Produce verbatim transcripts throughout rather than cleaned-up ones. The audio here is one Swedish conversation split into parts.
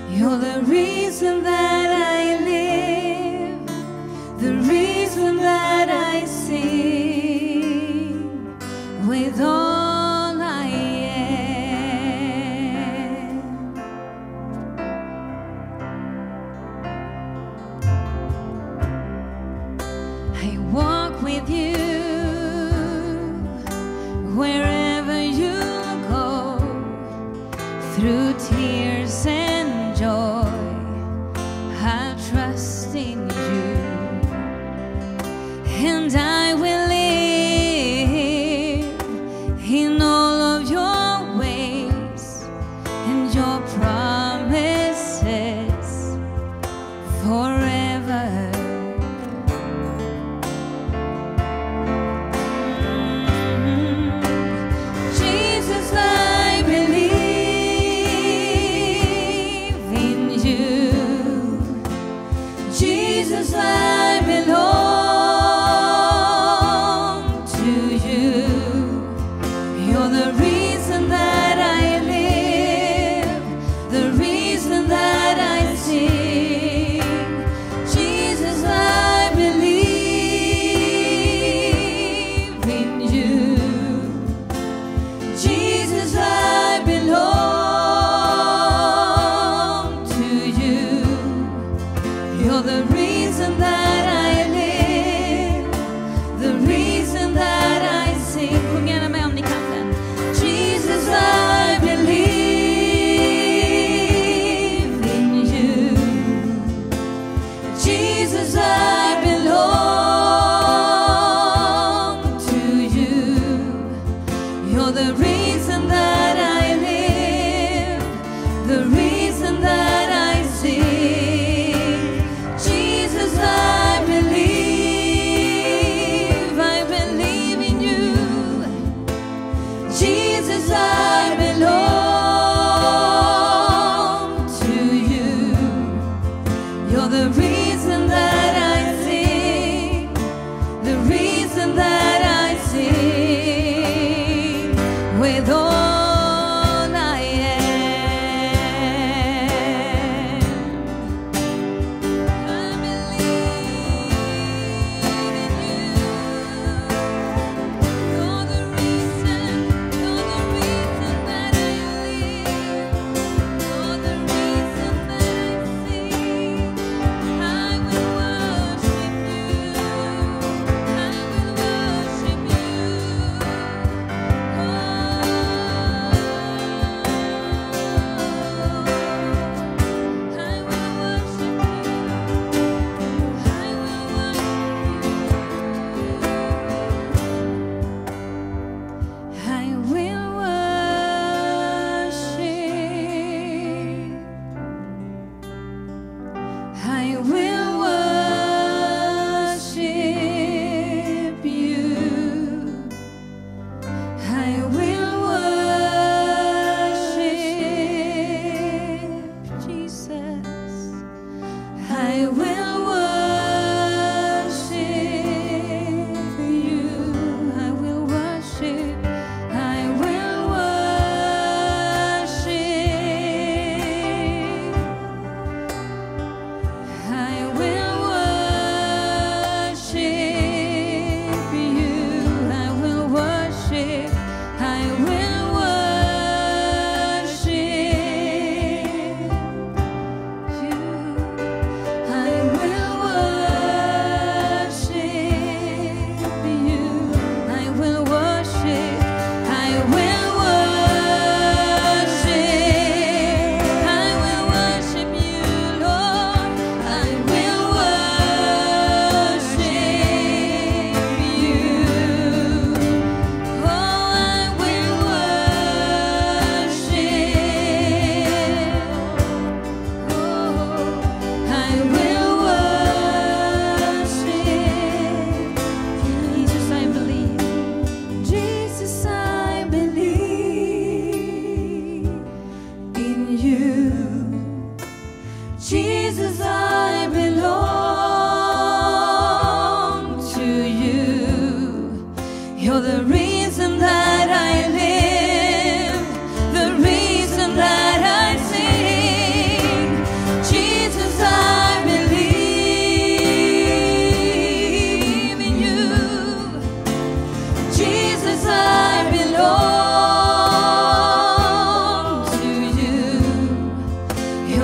You're the reason that I live, the reason that I sing with all I am. I walk with you wherever you go, through tears and joy.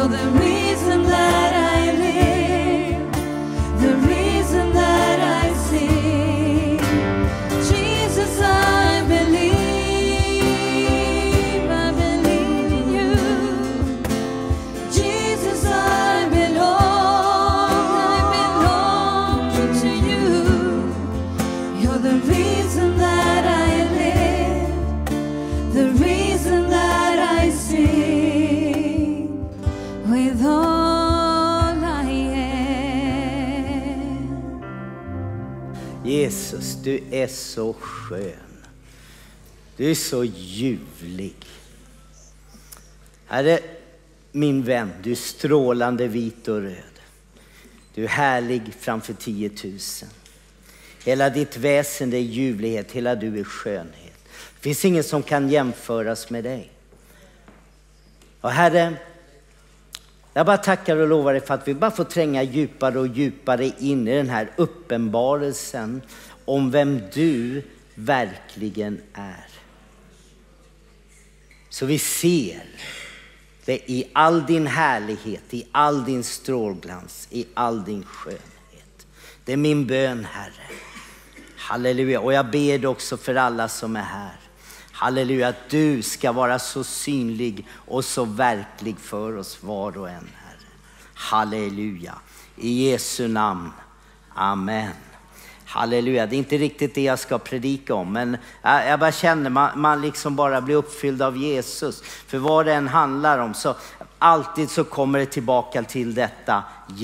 You're the reason that I live, the reason that I sing. Jesus, I believe, I believe in you. Jesus, I belong, I belong to you. You're the reason that I live, the reason that I sing with all I am. Jesus, du är så skön. Du är så ljuvlig. Herre, min vän, du är strålande vit och röd. Du är härlig framför tiotusen. Hela ditt väsen är ljuvlighet, hela du är skönhet. Det finns ingen som kan jämföras med dig. Och Herre, jag bara tackar och lovar dig för att vi bara får tränga djupare och djupare in i den här uppenbarelsen om vem du verkligen är. Så vi ser det i all din härlighet, i all din strålglans, i all din skönhet. Det är min bön, Herre. Halleluja. Och jag ber också för alla som är här. Halleluja, att du ska vara så synlig och så verklig för oss var och en, Herre. Halleluja. I Jesu namn. Amen. Halleluja. Det är inte riktigt det jag ska predika om, men jag bara känner man, man liksom bara blir uppfylld av Jesus. För vad det än handlar om så alltid så kommer det tillbaka till detta: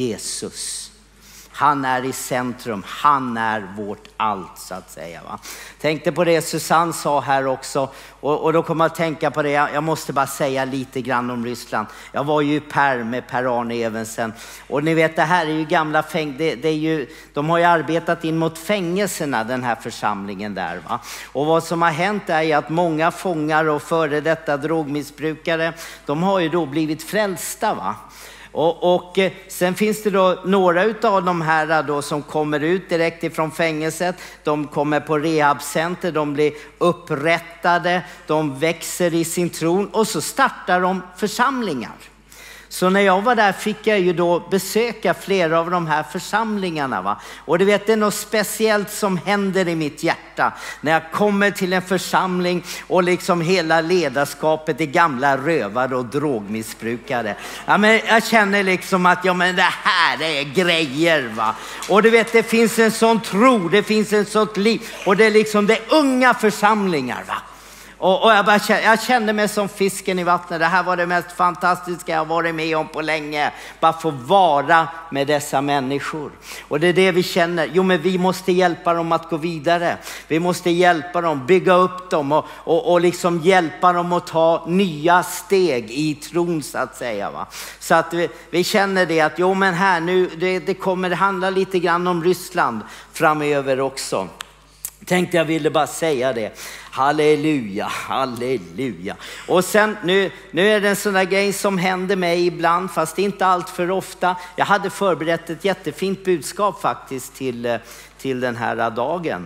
Jesus. Han är i centrum, han är vårt allt, så att säga. Va? Tänkte på det Susanne sa här också, och, och då kommer jag att tänka på det. Jag, jag måste bara säga lite grann om Ryssland. Jag var ju i Per med Per-Arne Evensen, och ni vet, det här är ju gamla fäng det, det är ju, de har ju arbetat in mot fängelserna, den här församlingen där. Va? Och vad som har hänt är ju att många fångar och före detta drogmissbrukare, de har ju då blivit frälsta, va? Och, och sen finns det då några utav de här då som kommer ut direkt ifrån fängelset. De kommer på rehabcenter, de blir upprättade, de växer i sin tron och så startar de församlingar. Så när jag var där fick jag ju då besöka flera av de här församlingarna. Va? Och du vet, det är något speciellt som händer i mitt hjärta när jag kommer till en församling och liksom hela ledarskapet är gamla rövare och drogmissbrukare. Ja, men jag känner liksom att ja, men det här är grejer. Va? Och du vet, det finns en sån tro, det finns en sånt liv. Och det är liksom det unga församlingar, va? Och, och jag, bara kände, jag kände mig som fisken i vattnet. Det här var det mest fantastiska jag varit med om på länge. Bara få vara med dessa människor. Och det är det vi känner. Jo, men vi måste hjälpa dem att gå vidare. Vi måste hjälpa dem, bygga upp dem. Och, och, och liksom hjälpa dem att ta nya steg i tron, så att säga. Va? Så att vi, vi känner det att jo, men här nu, det, det kommer handla lite grann om Ryssland framöver också. Tänkte jag ville bara säga det. Halleluja, halleluja. Och sen nu, nu är det en sån där grej som händer mig ibland, fast inte allt för ofta. Jag hade förberett ett jättefint budskap faktiskt till, till den här dagen.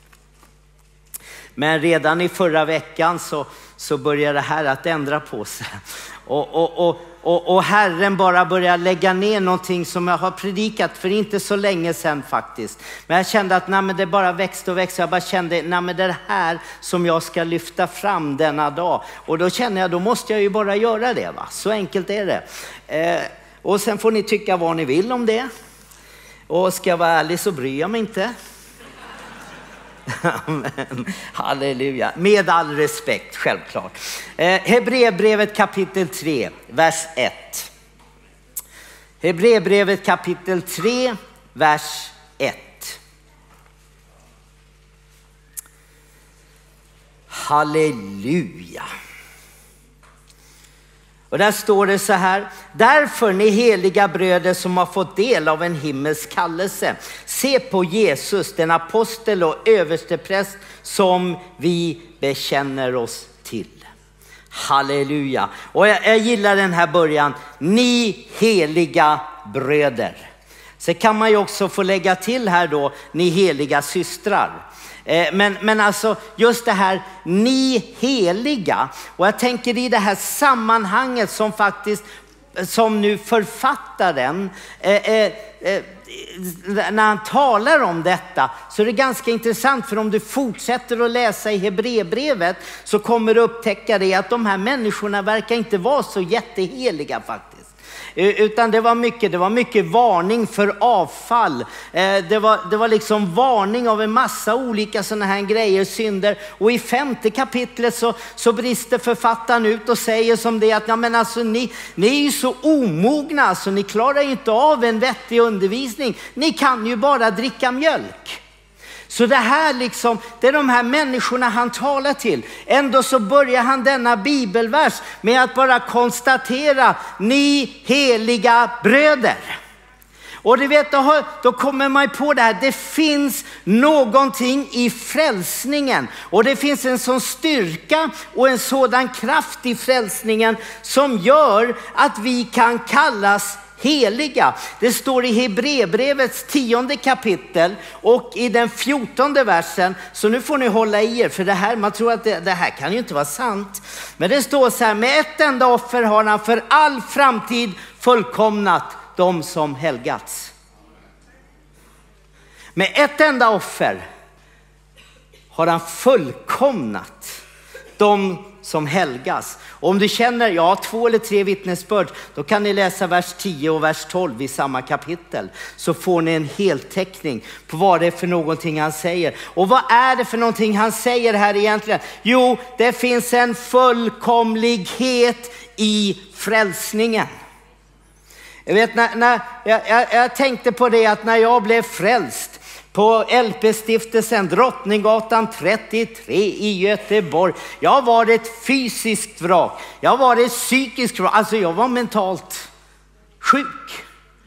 Men redan i förra veckan så, så börjar det här att ändra på sig. Och, och, och, och, och Herren bara börjar lägga ner någonting som jag har predikat för inte så länge sedan faktiskt. Men jag kände att nej, men det bara växte och växte. Jag bara kände, nej, men det är det här som jag ska lyfta fram denna dag. Och då känner jag, då måste jag ju bara göra det. Va? Så enkelt är det. Eh, och sen får ni tycka vad ni vill om det. Och ska jag vara ärlig så bryr jag mig inte. Amen. Halleluja. Med all respekt, självklart. Eh, Hebreerbrevet kapitel tre, vers ett. Hebreerbrevet kapitel tre, vers ett. Halleluja. Och där står det så här: därför ni heliga bröder som har fått del av en himmelsk kallelse, se på Jesus, den apostel och överstepräst som vi bekänner oss till. Halleluja. Och jag, jag gillar den här början. Ni heliga bröder. Så kan man ju också få lägga till här då, ni heliga systrar. Men, men alltså just det här, ni heliga. Och jag tänker i det här sammanhanget som faktiskt som nu författaren, eh, eh, eh, när han talar om detta, så är det ganska intressant, för om du fortsätter att läsa i Hebreerbrevet så kommer du upptäcka det att de här människorna verkar inte vara så jätteheliga faktiskt. Utan det var mycket, det var mycket varning för avfall. Det var, det var liksom varning av en massa olika sådana här grejer, synder. Och i femte kapitlet så, så brister författaren ut och säger som det att ja, men alltså, ni, ni är ju så omogna, alltså, ni klarar ju inte av en vettig undervisning. Ni kan ju bara dricka mjölk. Så det här liksom, det är de här människorna han talar till. Ändå så börjar han denna bibelvers med att bara konstatera: ni heliga bröder. Och du vet, då, då kommer man på det här. Det finns någonting i frälsningen. Och det finns en sån styrka och en sådan kraft i frälsningen som gör att vi kan kallas heliga. Det står i Hebreerbrevets tionde kapitel och i den fjortonde versen. Så nu får ni hålla i er, för det här, man tror att det, det här kan ju inte vara sant. Men det står så här: med ett enda offer har han för all framtid fullkomnat de som helgats. Med ett enda offer har han fullkomnat de som helgas. Och om du känner, ja, två eller tre vittnesbörd, då kan ni läsa vers tio och vers tolv i samma kapitel. Så får ni en heltäckning på vad det är för någonting han säger. Och vad är det för någonting han säger här egentligen? Jo, det finns en fullkomlighet i frälsningen. Jag vet, när, när jag, jag, jag tänkte på det att när jag blev frälst på L P-stiftelsen Drottninggatan trettiotre i Göteborg. Jag var ett fysiskt vrak. Jag var ett psykiskt vrak. Alltså jag var mentalt sjuk.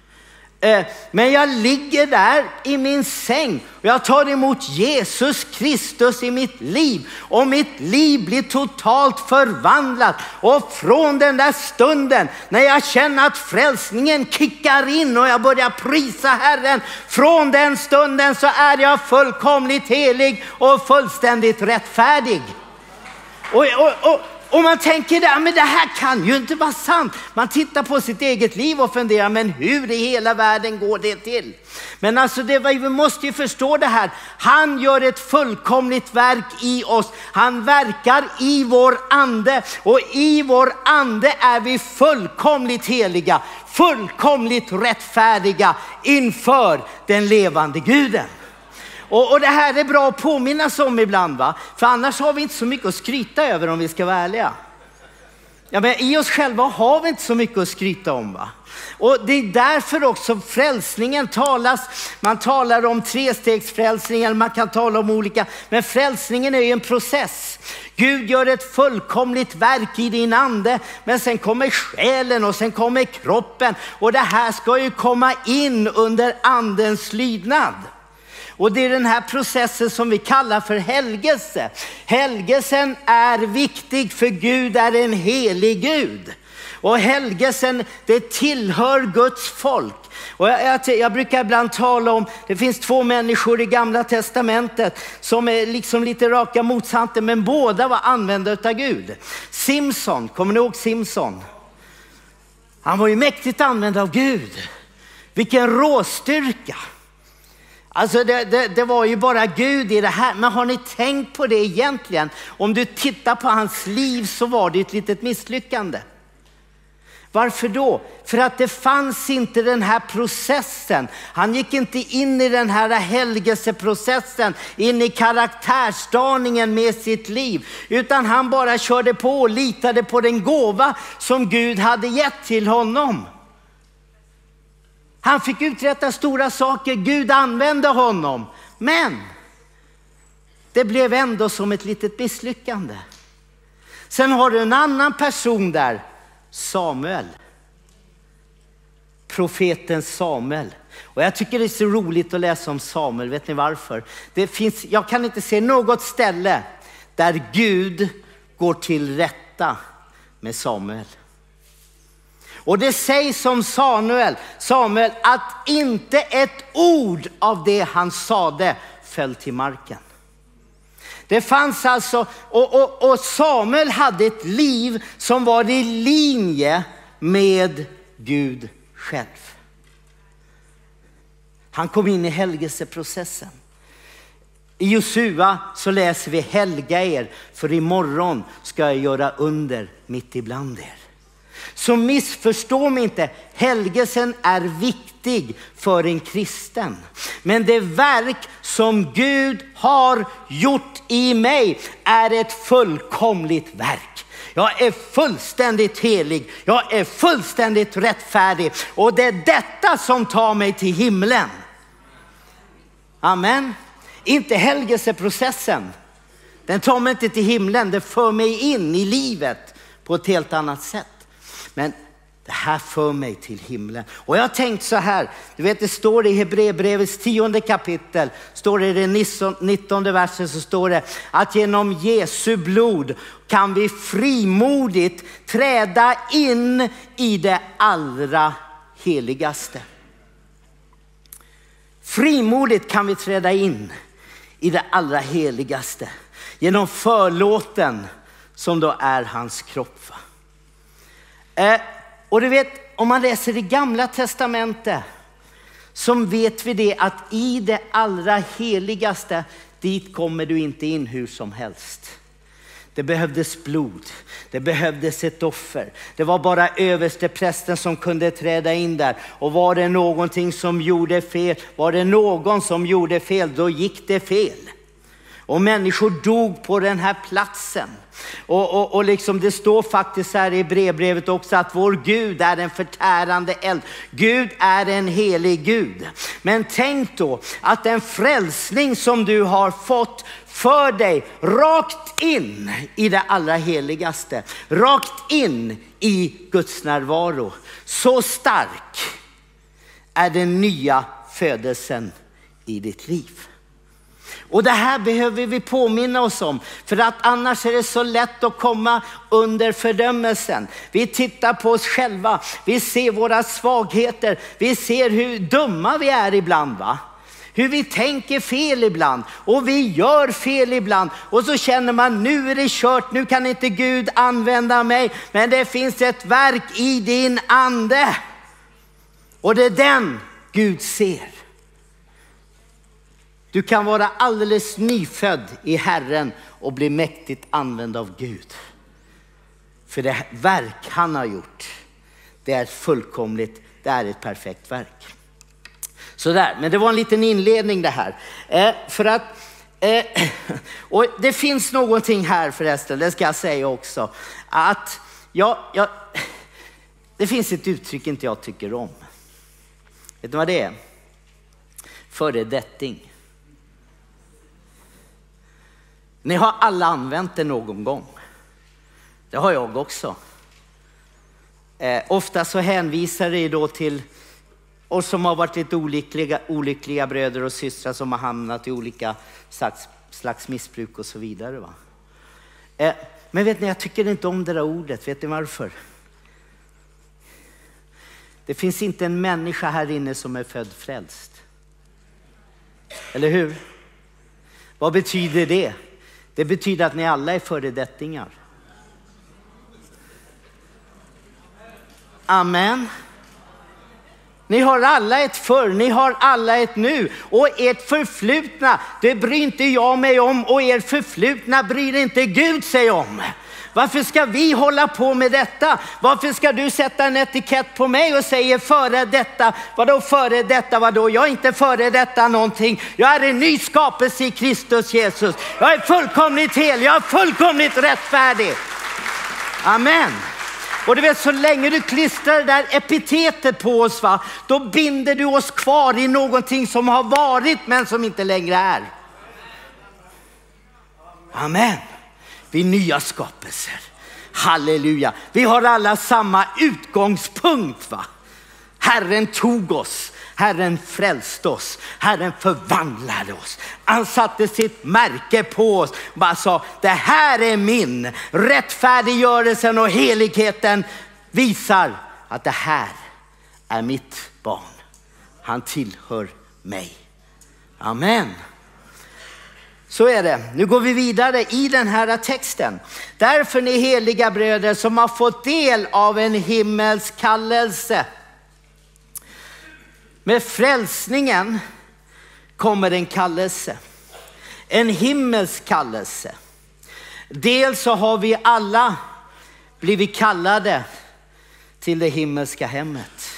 Men jag ligger där i min säng och jag tar emot Jesus Kristus i mitt liv. Och mitt liv blir totalt förvandlat. Och från den där stunden när jag känner att frälsningen kickar in och jag börjar prisa Herren, från den stunden så är jag fullkomligt helig och fullständigt rättfärdig. Och, och, och Och man tänker där, men det här kan ju inte vara sant. Man tittar på sitt eget liv och funderar, men hur i hela världen går det till? Men alltså det, vi måste ju förstå det här. Han gör ett fullkomligt verk i oss. Han verkar i vår ande. Och i vår ande är vi fullkomligt heliga. Fullkomligt rättfärdiga inför den levande Guden. Och, och det här är bra att påminnas om ibland, va? För annars har vi inte så mycket att skryta över, om vi ska vara ärliga. Ja, men i oss själva har vi inte så mycket att skryta om, va? Och det är därför också frälsningen talas. Man talar om trestegsfrälsningen, man kan tala om olika. Men frälsningen är ju en process. Gud gör ett fullkomligt verk i din ande. Men sen kommer själen och sen kommer kroppen. Och det här ska ju komma in under andens lydnad. Och det är den här processen som vi kallar för helgelse. Helgelsen är viktig, för Gud är en helig Gud. Och helgelsen, det tillhör Guds folk. Och jag, jag, jag brukar ibland tala om, det finns två människor i Gamla testamentet som är liksom lite raka motsatser, men båda var använda av Gud. Simson, kommer ni ihåg Simson? Han var ju mäktigt använd av Gud. Vilken råstyrka. Alltså det, det, det var ju bara Gud i det här. Men har ni tänkt på det egentligen? Om du tittar på hans liv så var det ett litet misslyckande. Varför då? För att det fanns inte den här processen. Han gick inte in i den här helgelseprocessen, in i karaktärsdaningen med sitt liv. Utan han bara körde på och litade på den gåva som Gud hade gett till honom. Han fick uträtta stora saker, Gud använde honom. Men det blev ändå som ett litet misslyckande. Sen har du en annan person där, Samuel. Profeten Samuel. Och jag tycker det är så roligt att läsa om Samuel. Vet ni varför? Det finns, jag kan inte se något ställe där Gud går till rätta med Samuel. Och det sägs om Samuel, Samuel att inte ett ord av det han sade föll till marken. Det fanns alltså, och, och, och Samuel hade ett liv som var i linje med Gud själv. Han kom in i helgelseprocessen. I Josua så läser vi: helga er, för imorgon ska jag göra under mitt ibland er. Så missförstå mig inte, helgelsen är viktig för en kristen. Men det verk som Gud har gjort i mig är ett fullkomligt verk. Jag är fullständigt helig, jag är fullständigt rättfärdig, och det är detta som tar mig till himlen. Amen. Inte helgelseprocessen. Den tar mig inte till himlen, det för mig in i livet på ett helt annat sätt. Men det här för mig till himlen. Och jag har tänkt så här, du vet, det står i Hebreerbrevets tionde kapitel, står det i den nittonde versen, så står det att genom Jesu blod kan vi frimodigt träda in i det allra heligaste. Frimodigt kan vi träda in i det allra heligaste genom förlåten som då är hans kropp. Eh, och du vet, om man läser det gamla testamentet så vet vi det att i det allra heligaste, dit kommer du inte in hur som helst. Det behövdes blod, det behövdes ett offer. Det var bara översteprästen som kunde träda in där. Och var det någonting som gjorde fel, var det någon som gjorde fel, då gick det fel. Och människor dog på den här platsen. Och, och, och liksom det står faktiskt här i brevbrevet också att vår Gud är en förtärande eld. Gud är en helig Gud. Men tänk då att den frälsning som du har fått för dig rakt in i det allra heligaste. Rakt in i Guds närvaro. Så stark är den nya födelsen i ditt liv. Och det här behöver vi påminna oss om, för att annars är det så lätt att komma under fördömelsen. Vi tittar på oss själva, vi ser våra svagheter, vi ser hur dumma vi är ibland, va? Hur vi tänker fel ibland och vi gör fel ibland, och så känner man nu är det kört, nu kan inte Gud använda mig. Men det finns ett verk i din ande och det är den Gud ser. Du kan vara alldeles nyfödd i Herren och bli mäktigt använd av Gud. För det verk han har gjort, det är fullkomligt, det är ett perfekt verk. Så där, men det var en liten inledning det här. Eh, för att, eh, och det finns någonting här förresten, det ska jag säga också. Att, ja, ja, det finns ett uttryck inte jag tycker om. Vet du vad det är? Föredetting. Ni har alla använt det någon gång. Det har jag också. Eh, ofta så hänvisar det då till oss som har varit lite olyckliga, olyckliga bröder och systrar som har hamnat i olika slags, slags missbruk och så vidare. Va? Eh, men vet ni, jag tycker inte om det där ordet. Vet ni varför? Det finns inte en människa här inne som är född frälst. Eller hur? Vad betyder det? Det betyder att ni alla är föredettingar. Amen. Ni har alla ett förr, ni har alla ett nu. Och ert förflutna, det bryr inte jag mig om. Och ert förflutna bryr inte Gud sig om. Varför ska vi hålla på med detta? Varför ska du sätta en etikett på mig och säga före detta? Vadå före detta? Vadå? Jag är inte före detta någonting. Jag är en ny skapelse i Kristus Jesus. Jag är fullkomligt hel. Jag är fullkomligt rättfärdig. Amen. Och du vet, så länge du klistrar det där epitetet på oss, va, då binder du oss kvar i någonting som har varit men som inte längre är. Amen. Vi är nya skapelser. Halleluja. Vi har alla samma utgångspunkt, va? Herren tog oss. Herren frälste oss. Herren förvandlade oss. Han satte sitt märke på oss. Bara sa, det här är min. Rättfärdiggörelsen och heligheten visar att det här är mitt barn. Han tillhör mig. Amen. Så är det. Nu går vi vidare i den här texten. Därför ni heliga bröder som har fått del av en himmelsk kallelse. Med frälsningen kommer en kallelse. En himmelsk kallelse. Dels så har vi alla blivit kallade till det himmelska hemmet.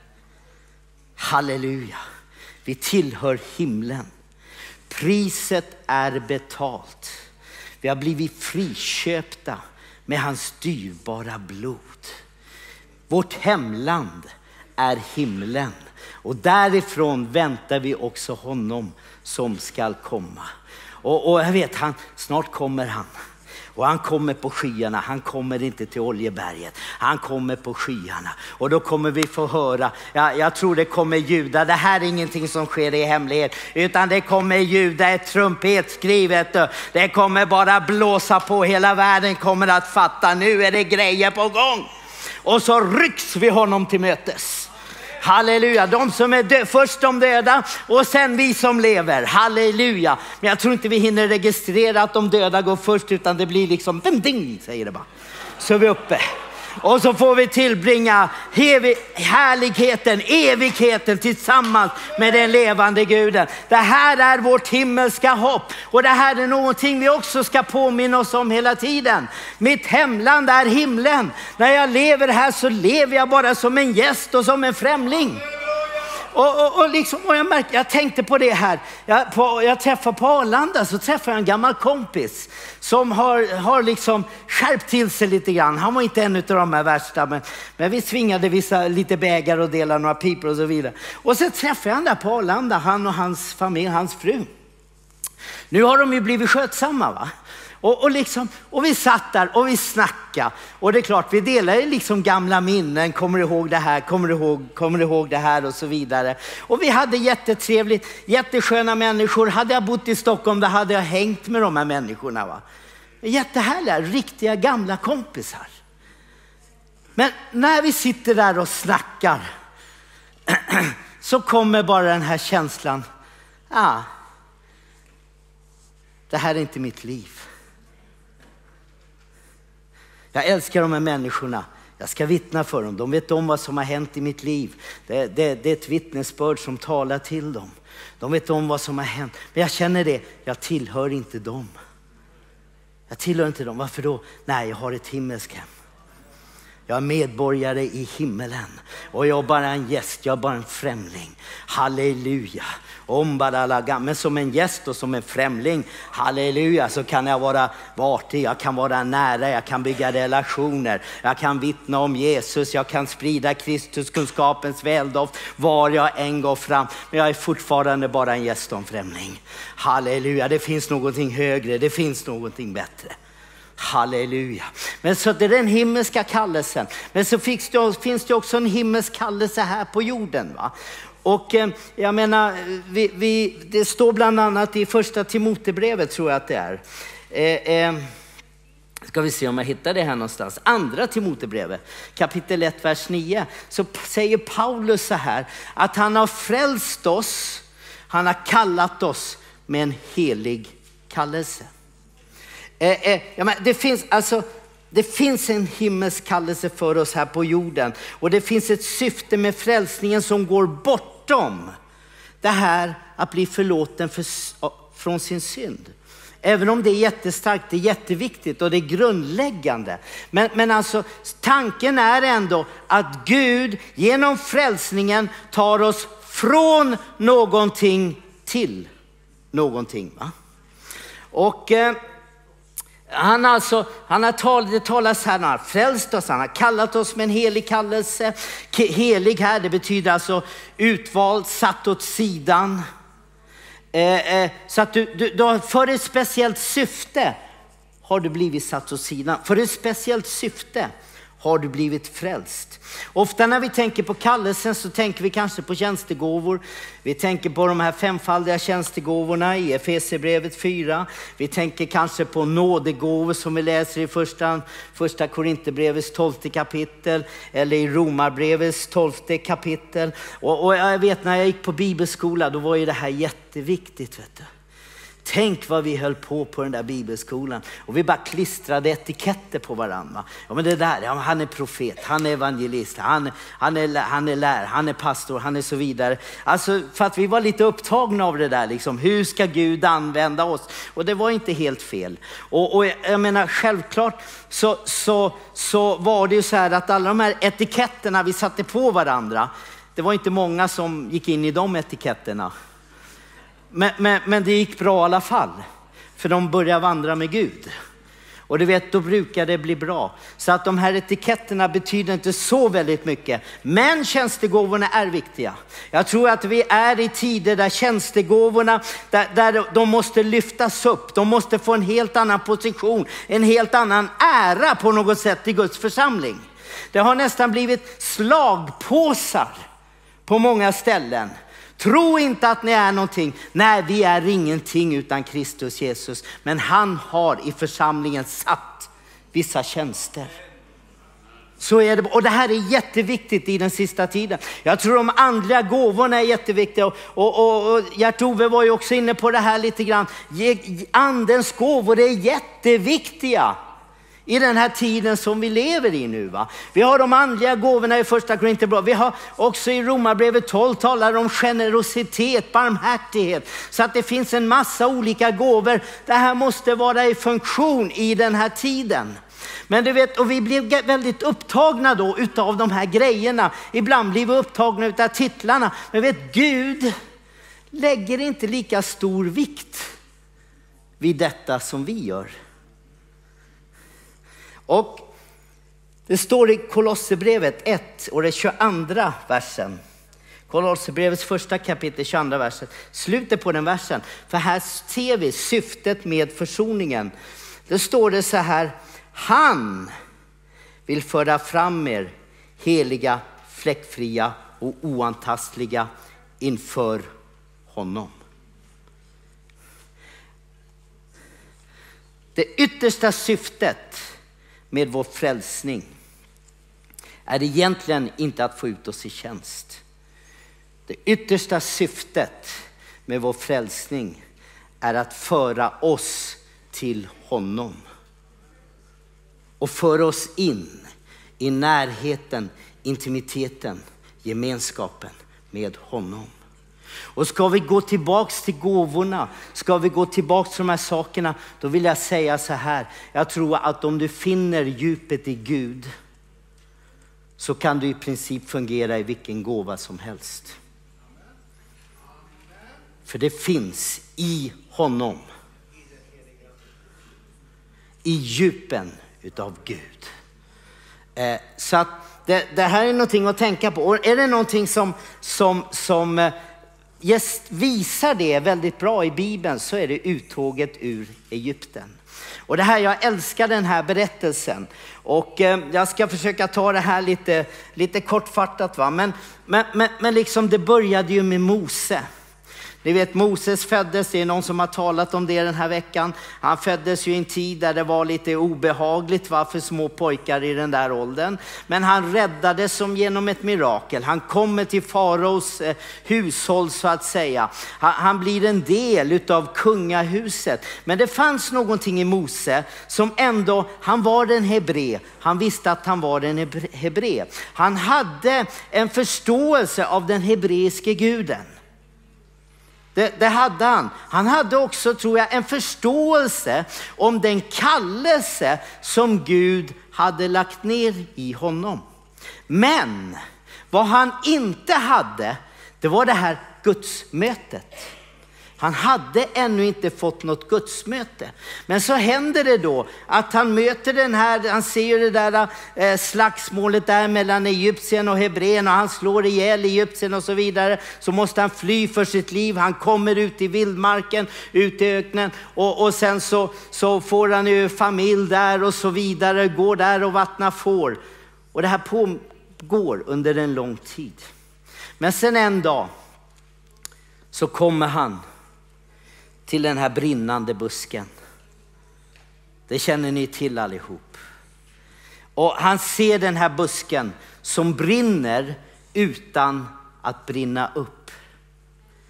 Halleluja. Vi tillhör himlen. Priset är betalt. Vi har blivit friköpta med hans dyrbara blod. Vårt hemland är himlen. Och därifrån väntar vi också honom som ska komma. Och, och jag vet, han, snart kommer han. Och han kommer på skyarna, han kommer inte till Oljeberget. Han kommer på skyarna. Och då kommer vi få höra, ja, jag tror det kommer ljuda. Det här är ingenting som sker i hemlighet. Utan det kommer ljuda ett trumpetskrivet. Det kommer bara blåsa på, hela världen kommer att fatta. Nu är det grejer på gång. Och så rycks vi honom till mötes. Halleluja, de som är dö- först de döda och sen vi som lever. Halleluja. Men jag tror inte vi hinner registrera att de döda går först, utan det blir liksom ding, ding, säger det bara. Så är vi uppe. Och så får vi tillbringa hev- härligheten, evigheten tillsammans med den levande guden. Det här är vårt himmelska hopp. Och det här är någonting vi också ska påminna oss om hela tiden. Mitt hemland är himlen. När jag lever här så lever jag bara som en gäst och som en främling. Och, och, och, liksom, och jag, märkte, jag tänkte på det här. Jag, på, jag träffade på Arlanda, så träffade jag en gammal kompis som har, har liksom skärpt till sig lite grann. Han var inte en av de här värsta, men, men vi svingade vissa lite bägar och delade några pipor och så vidare. Och så träffade jag han där på Arlanda, han och hans familj, hans fru. Nu har de ju blivit skötsamma, va? Och, och, liksom, och vi satt där och vi snackade. Och det är klart, vi delade liksom gamla minnen. Kommer du ihåg det här? Kommer du ihåg, kommer du ihåg det här? Och så vidare. Och vi hade jättetrevligt. Jättesköna människor. Hade jag bott i Stockholm, då hade jag hängt med de här människorna, va? Jättehärliga, riktiga gamla kompisar. Men när vi sitter där och snackar så kommer bara den här känslan. Ah, det här är inte mitt liv. Jag älskar de här människorna. Jag ska vittna för dem. De vet om vad som har hänt i mitt liv. Det, det, det är ett vittnesbörd som talar till dem. De vet om vad som har hänt. Men jag känner det. Jag tillhör inte dem. Jag tillhör inte dem. Varför då? Nej, jag har ett himmelsk hem. Jag är medborgare i himmelen. Och jag är bara en gäst. Jag är bara en främling. Halleluja. Men som en gäst och som en främling, halleluja, så kan jag vara vart jag kan vara nära, jag kan bygga relationer, jag kan vittna om Jesus, jag kan sprida Kristuskunskapens väldoft var jag än går fram. Men jag är fortfarande bara en gäst och en främling. Halleluja, det finns någonting högre, det finns någonting bättre. Halleluja. Men så det är den himmelska kallelsen. Men så finns det, finns det också en himmelsk kallelse här på jorden, va? Och eh, jag menar, vi, vi, det står bland annat i första Timotebrevet, tror jag att det är. Eh, eh, ska vi se om jag hittar det här någonstans. Andra Timotebrevet, kapitel ett, vers nio. Så säger Paulus så här, att han har frälst oss, han har kallat oss med en helig kallelse. Eh, eh, ja, men det finns alltså... Det finns en himmelsk kallelse för oss här på jorden. Och det finns ett syfte med frälsningen som går bortom det här att bli förlåten för, från sin synd. Även om det är jättestarkt, det är jätteviktigt och det är grundläggande. Men, men alltså tanken är ändå att Gud genom frälsningen tar oss från någonting till någonting, va? Och... Eh, Han, alltså, han har talat, det talas här, han har frälst oss, han har kallat oss med en helig kallelse. Helig här, det betyder alltså utvald, satt åt sidan. Eh, eh, så att du, du, du har, för ett speciellt syfte har du blivit satt åt sidan. För ett speciellt syfte har du blivit frälst. Ofta när vi tänker på kallelsen så tänker vi kanske på tjänstegåvor. Vi tänker på de här femfaldiga tjänstegåvorna i Efesierbrevet fyra. Vi tänker kanske på nådegåvor som vi läser i första, första Korinthierbrevets tolfte kapitel. Eller i Romarbrevets tolfte kapitel. Och, och jag vet när jag gick på bibelskola, då var ju det här jätteviktigt, vet du. Tänk vad vi höll på på den där bibelskolan. Och vi bara klistrade etiketter på varandra. Ja men det där, ja, han är profet, han är evangelist, han, han, är, han är lärare, han är pastor, han är så vidare. Alltså för att vi var lite upptagna av det där liksom. Hur ska Gud använda oss? Och det var inte helt fel. Och, och jag menar självklart så, så, så var det ju så här att alla de här etiketterna vi satte på varandra. Det var inte många som gick in i de etiketterna. Men, men, men det gick bra i alla fall. För de började vandra med Gud. Och du vet, då brukar det bli bra. Så att de här etiketterna betyder inte så väldigt mycket. Men tjänstegåvorna är viktiga. Jag tror att vi är i tider där tjänstegåvorna, där, där de måste lyftas upp. De måste få en helt annan position. En helt annan ära på något sätt i Guds församling. Det har nästan blivit slagpåsar på många ställen. Tro inte att ni är någonting. Nej, vi är ingenting utan Kristus Jesus. Men han har i församlingen satt vissa tjänster. Så är det. Och det här är jätteviktigt i den sista tiden. Jag tror de andliga gåvorna är jätteviktiga. Och, och, och Gert-Ove var ju också inne på det här lite grann. Andens gåvor är jätteviktiga. I den här tiden som vi lever i nu va. Vi har de andliga gåvorna i första Korinthierbrevet. Vi har också i Romarbrevet tolv talar om generositet, barmhärtighet. Så att det finns en massa olika gåvor. Det här måste vara i funktion i den här tiden. Men du vet, och vi blev väldigt upptagna då utav de här grejerna. Ibland blir vi upptagna utav titlarna. Men vet, Gud lägger inte lika stor vikt vid detta som vi gör. Och det står i Kolosserbrevet ett och det tjugoandra versen. Kolosserbrevets första kapitel, tjugoandra versen. Slutet på den versen. För här ser vi syftet med försoningen. Det står det så här. Han vill föra fram er heliga, fläckfria och oantastliga inför honom. Det yttersta syftet med vår frälsning är egentligen inte att få ut oss i tjänst. Det yttersta syftet med vår frälsning är att föra oss till honom. Och föra oss in i närheten, intimiteten, gemenskapen med honom. Och ska vi gå tillbaks till gåvorna, ska vi gå tillbaks till de här sakerna, då vill jag säga så här. Jag tror att om du finner djupet i Gud så kan du i princip fungera i vilken gåva som helst. För det finns i honom. I djupen utav Gud. Eh, så att det, det här är någonting att tänka på. Och är det någonting som, som, som Yes, visar det väldigt bra i Bibeln, så är det uttåget ur Egypten. Och det här, jag älskar den här berättelsen. Och eh, jag ska försöka ta det här lite, lite kortfattat va. Men, men, men, men liksom det började ju med Mose. Ni vet, Moses föddes, det är någon som har talat om det den här veckan. Han föddes ju i en tid där det var lite obehagligt va, för små pojkar i den där åldern. Men han räddades som genom ett mirakel. Han kommer till faraos eh, hushåll så att säga. Han, han blir en del utav kungahuset. Men det fanns någonting i Mose som ändå, han var en hebre. Han visste att han var en hebre. Han hade en förståelse av den hebreiske guden. Det, det hade han. Han hade också, tror jag, en förståelse om den kallelse som Gud hade lagt ner i honom. Men vad han inte hade, det var det här gudsmötet. Han hade ännu inte fått något gudsmöte. Men så händer det då att han möter den här, han ser ju det där eh, slagsmålet där mellan Egyptien och Hebren, och han slår ihjäl Egyptien och så vidare. Så måste han fly för sitt liv. Han kommer ut i vildmarken, ut i öknen, och, och sen så, så får han ju familj där och så vidare. Går där och vattnar får. Och det här pågår under en lång tid. Men sen en dag så kommer han till den här brinnande busken. Det känner ni till allihop. Och han ser den här busken som brinner utan att brinna upp.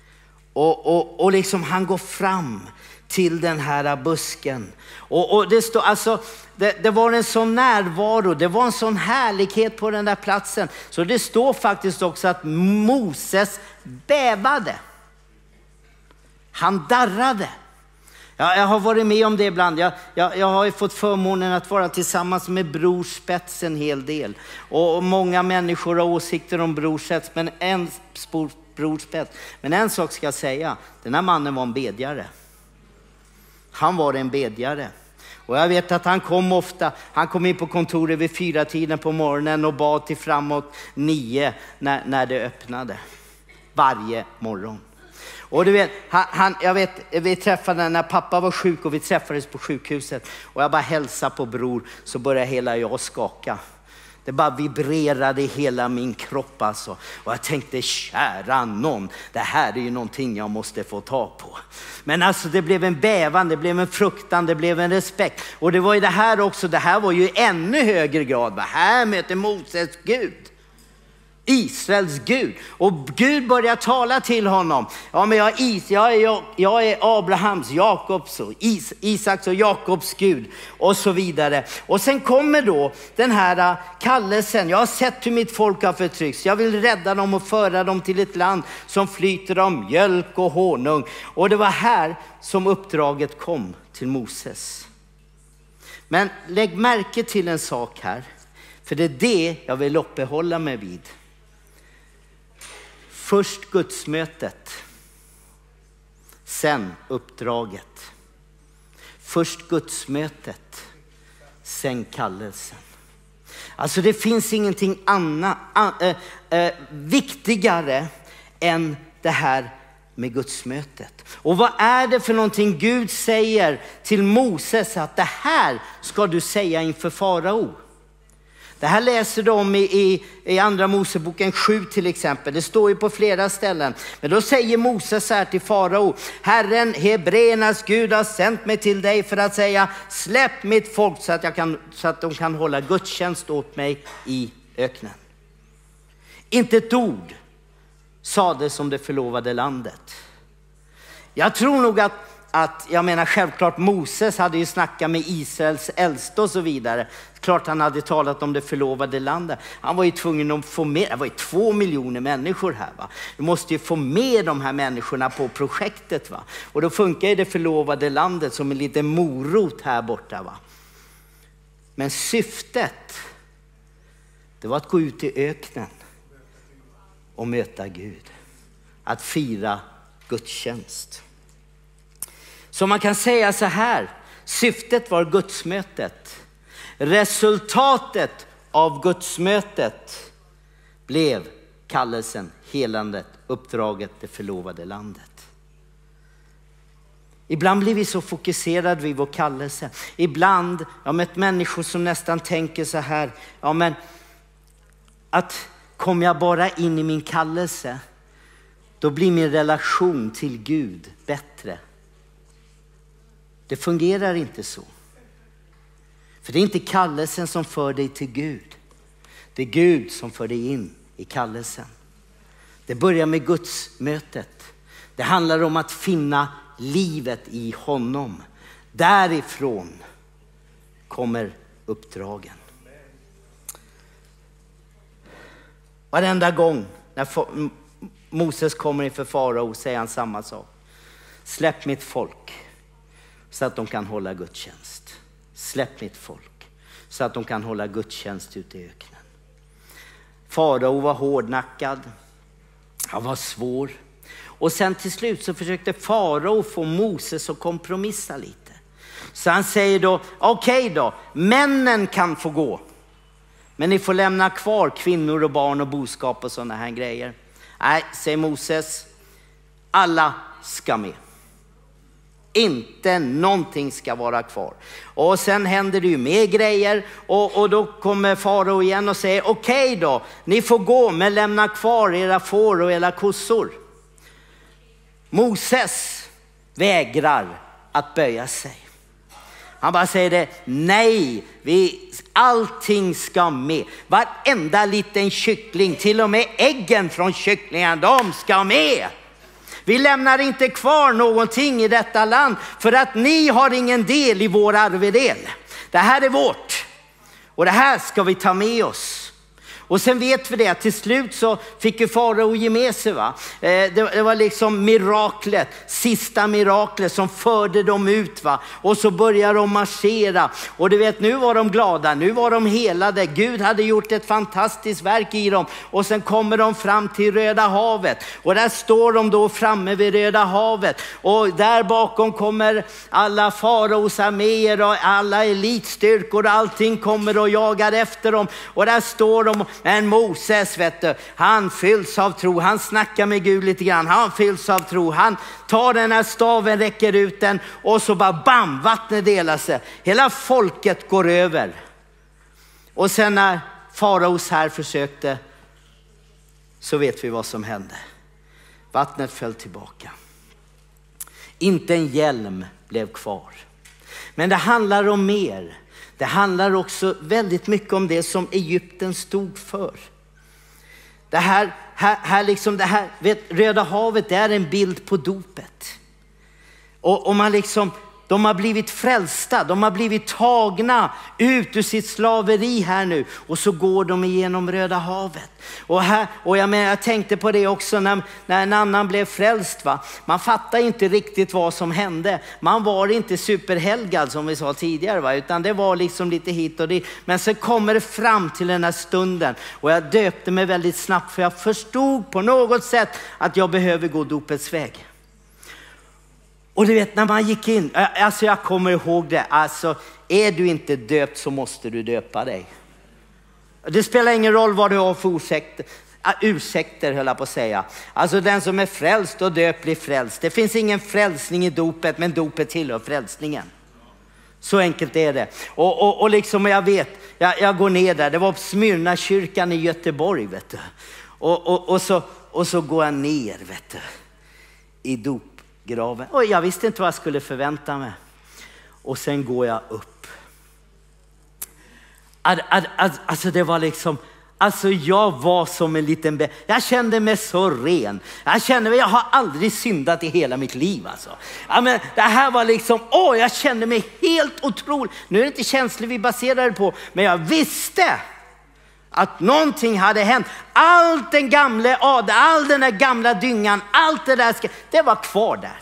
Och, och, och liksom han går fram till den här busken. Och, och det, står, alltså, det, det var en sån närvaro, det var en sån härlighet på den där platsen. Så det står faktiskt också att Moses bävade. Han darrade. Ja, jag har varit med om det ibland. Jag, jag, jag har ju fått förmånen att vara tillsammans med Bror Spets en hel del. Och, och många människor har åsikter om Bror Spets, men en spår Bror Spets. Men en sak ska jag säga, den här mannen var en bedjare. Han var en bedjare. Och jag vet att han kom ofta, han kom in på kontoret vid fyra tiden på morgonen och bad till framåt nio när, när det öppnade. Varje morgon. Och du vet, han, han, jag vet, vi träffade när pappa var sjuk och vi träffades på sjukhuset. Och jag bara hälsade på Bror, så började hela jag skaka. Det bara vibrerade i hela min kropp alltså. Och jag tänkte, kära någon, det här är ju någonting jag måste få ta på. Men alltså det blev en bävan, det blev en fruktan, det blev en respekt. Och det var ju det här också, det här var ju i ännu högre grad. Va? Här möter Moses Gud. Israels Gud. Och Gud börjar tala till honom. Ja, men jag är, Is, jag är, jag är Abrahams, Jakobs och Is, Isaks och Jakobs Gud. Och så vidare. Och sen kommer då den här kallelsen. Jag har sett hur mitt folk har förtryckts. Jag vill rädda dem och föra dem till ett land som flyter om mjölk och honung. Och det var här som uppdraget kom till Moses. Men lägg märke till en sak här. För det är det jag vill uppehålla mig vid. Först gudsmötet, sen uppdraget. Först gudsmötet, sen kallelsen. Alltså det finns ingenting annat, äh, äh, viktigare än det här med gudsmötet. Och vad är det för någonting Gud säger till Moses att det här ska du säga inför farao? Det här läser du om i, i, i andra Moseboken sju till exempel. Det står ju på flera ställen. Men då säger Moses här till farao: Herren, Hebreernas Gud, har sänt mig till dig för att säga: släpp mitt folk så att, jag kan, så att de kan hålla gudstjänst åt mig i öknen. Inte ett ord sades om det förlovade landet. Jag tror nog att Att, jag menar självklart Moses hade ju snackat med Israels äldste och så vidare. Klart han hade talat om det förlovade landet. Han var ju tvungen att få med, det var ju två miljoner människor här va. Vi måste ju få med de här människorna på projektet va. Och då funkar ju det förlovade landet som en liten morot här borta va. Men syftet, det var att gå ut i öknen och möta Gud. Att fira gudstjänst. Så man kan säga så här, syftet var gudsmötet. Resultatet av gudsmötet blev kallelsen, helandet, uppdraget, det förlovade landet. Ibland blir vi så fokuserade vid vår kallelse. Ibland, jag har mött människor som nästan tänker så här, ja men att kommer jag bara in i min kallelse, då blir min relation till Gud bättre. Det fungerar inte så. För det är inte kallelsen som för dig till Gud. Det är Gud som för dig in i kallelsen. Det börjar med Guds mötet. Det handlar om att finna livet i honom. Därifrån kommer uppdragen. Varenda gång när Moses kommer inför farao säger han samma sak. Släpp mitt folk så att de kan hålla gudstjänst. Släpp mitt folk så att de kan hålla gudstjänst ute i öknen. Farao var hårdnackad. Han var svår. Och sen till slut så försökte farao få Moses att kompromissa lite. Så han säger då, okej okay då, männen kan få gå. Men ni får lämna kvar kvinnor och barn och boskap och sådana här grejer. Nej, säger Moses, alla ska med. Inte någonting ska vara kvar. Och sen händer det ju mer grejer. Och, och då kommer farao igen och säger, okej okay då, ni får gå men lämna kvar era får och era kossor. Moses vägrar att böja sig. Han bara säger det, nej, vi, allting ska med. Varenda liten kyckling, till och med äggen från kycklingen, de ska med. Vi lämnar inte kvar någonting i detta land för att ni har ingen del i vår arvedel. Det här är vårt och det här ska vi ta med oss. Och sen vet vi det att till slut så fick ju farao ge med sig, va? Eh, det, det var liksom miraklet, sista miraklet som förde dem ut, va? Och så började de marschera. Och du vet, nu var de glada, nu var de helade. Gud hade gjort ett fantastiskt verk i dem. Och sen kommer de fram till Röda havet. Och där står de då framme vid Röda havet. Och där bakom kommer alla faraos arméer och alla elitstyrkor och allting kommer och jagar efter dem. Och där står de. Men Moses, vet du, han fylls av tro. Han snackar med Gud lite grann. Han fylls av tro. Han tar den här staven, räcker ut den och så bara bam, vattnet delar sig. Hela folket går över. Och sen när faraos här försökte, så vet vi vad som hände. Vattnet föll tillbaka. Inte en hjälm blev kvar. Men det handlar om mer. Det handlar också väldigt mycket om det som Egypten stod för. Det här, här, här liksom det här, vet, Röda havet, det är en bild på dopet. Och, och man liksom, de har blivit frälsta, de har blivit tagna ut ur sitt slaveri här nu. Och så går de igenom Röda havet. Och, här, och jag, menar, jag tänkte på det också när, när en annan blev frälst. Va? Man fattar inte riktigt vad som hände. Man var inte superhelgad som vi sa tidigare. Va? Utan det var liksom lite hit och dit. Men så kommer det fram till den här stunden. Och jag döpte mig väldigt snabbt. För jag förstod på något sätt att jag behöver gå dopets väg. Och du vet när man gick in. Alltså jag kommer ihåg det. Alltså är du inte döpt så måste du döpa dig. Det spelar ingen roll vad du har för ursäkter, ursäkter höll jag på att säga. Alltså den som är frälst och döpt blir frälst. Det finns ingen frälsning i dopet, men dopet tillhör frälsningen. Så enkelt är det. Och, och, och liksom jag vet, jag, jag går ner där. Det var på Smyrna kyrkan i Göteborg, vet du. Och, och, och, så, och så går jag ner, vet du, i dopgraven. Och jag visste inte vad jag skulle förvänta mig. Och sen går jag upp. Alltså det var liksom, alltså jag var som en liten be- jag kände mig så ren. Jag kände mig, jag har aldrig syndat i hela mitt liv alltså. Ja, men det här var liksom, åh jag kände mig helt otroligt. Nu är det inte känslor vi baserade på, men jag visste att någonting hade hänt. Allt den gamla, all den där gamla dyngan, allt det där, det var kvar där.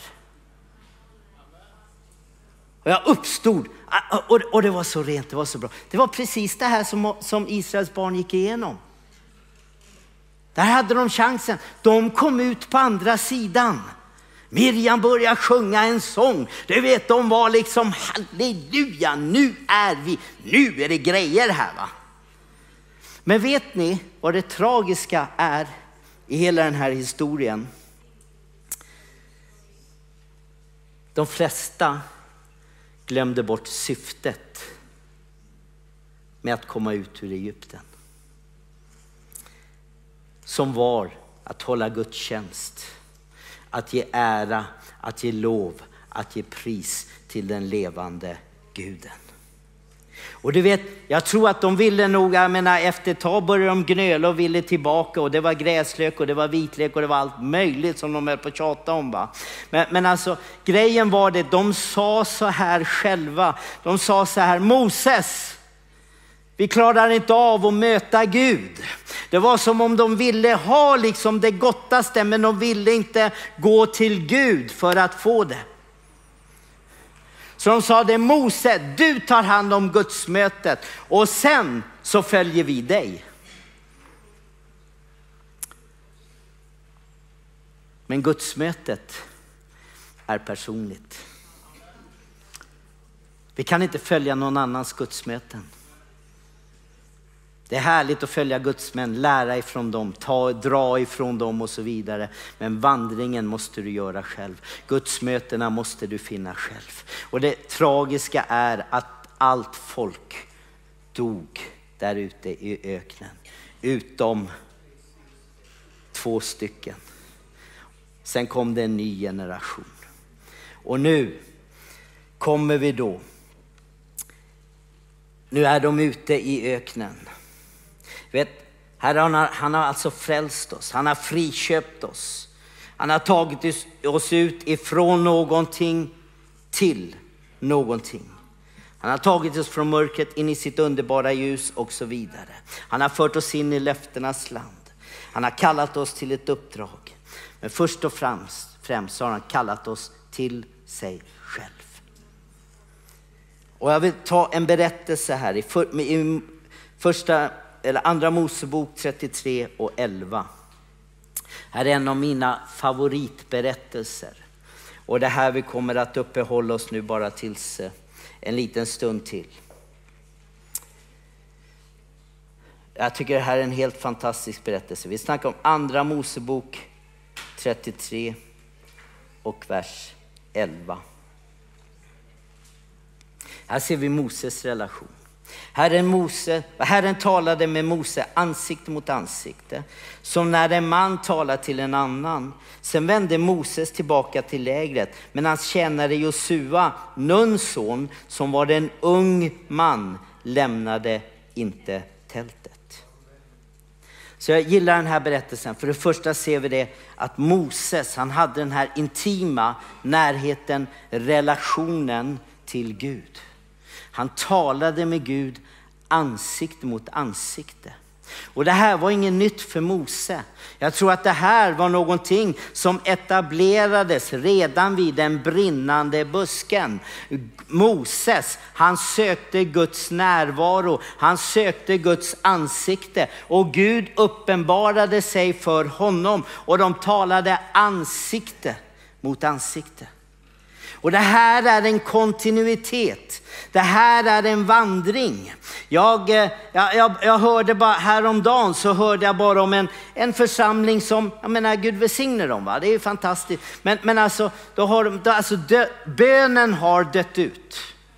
Och jag uppstod. Och det var så rent, det var så bra. Det var precis det här som, som Israels barn gick igenom. Där hade de chansen. De kom ut på andra sidan. Miriam började sjunga en sång. Du vet, de var liksom halleluja, nu är vi, nu är det grejer här, va. Men vet ni vad det tragiska är i hela den här historien? De flesta glömde bort syftet med att komma ut ur Egypten. Som var att hålla gudstjänst, att ge ära, att ge lov, att ge pris till den levande Guden. Och du vet, jag tror att de ville nog, jag menar, efter ett tag började de gnöla och ville tillbaka. Och det var gräslök och det var vitlök och det var allt möjligt som de höll på att tjata om, va. Men, men alltså, grejen var det, de sa så här själva. De sa så här, Moses, vi klarar inte av att möta Gud. Det var som om de ville ha liksom det gottaste, men de ville inte gå till Gud för att få det. Så de sa det, Mose, du tar hand om gudsmötet och sen så följer vi dig. Men gudsmötet är personligt. Vi kan inte följa någon annans gudsmöten. Det är härligt att följa Guds män, lära ifrån dem, ta, dra ifrån dem och så vidare. Men vandringen måste du göra själv. Gudsmötena måste du finna själv. Och det tragiska är att allt folk dog där ute i öknen. Utom två stycken. Sen kom det en ny generation. Och nu kommer vi då. Nu är de ute i öknen. Vet, här har han, han har alltså frälst oss. Han har friköpt oss. Han har tagit oss ut ifrån någonting till någonting. Han har tagit oss från mörkret in i sitt underbara ljus och så vidare. Han har fört oss in i löftenas land. Han har kallat oss till ett uppdrag. Men först och främst, främst har han kallat oss till sig själv. Och jag vill ta en berättelse här i, för, i första eller andra Mosebok trettiotre och elva. Här är en av mina favoritberättelser. Och det här vi kommer att uppehålla oss nu bara tills en liten stund till. Jag tycker det här är en helt fantastisk berättelse. Vi snackar om andra Mosebok trettiotre och vers elva. Här ser vi Moses relation. Herren, Mose, Herren talade med Mose ansikte mot ansikte, som när en man talar till en annan. Sen vände Moses tillbaka till lägret, men hans tjänare Josua, Nuns son, som var en ung man, lämnade inte tältet. Så jag gillar den här berättelsen. För det första ser vi det att Moses, han hade den här intima närheten, relationen till Gud. Han talade med Gud ansikte mot ansikte. Och det här var inget nytt för Mose. Jag tror att det här var någonting som etablerades redan vid den brinnande busken. Moses, han sökte Guds närvaro. Han sökte Guds ansikte. Och Gud uppenbarade sig för honom. Och de talade ansikte mot ansikte. Och det här är en kontinuitet. Det här är en vandring. Jag, jag, jag, jag hörde bara häromdagen så hörde jag bara om en, en församling som, jag menar Gud välsigne dem, va? Det är ju fantastiskt. Men, men alltså, då har, då, alltså dö, bönen har dött ut.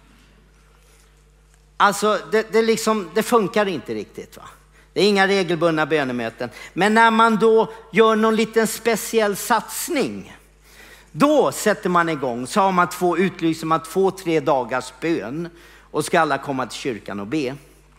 Alltså det, det, liksom, det funkar inte riktigt, va? Det är inga regelbundna bönemöten. Men när man då gör någon liten speciell satsning, då sätter man igång, så har man två, utlyser man två, tre dagars bön och ska alla komma till kyrkan och be.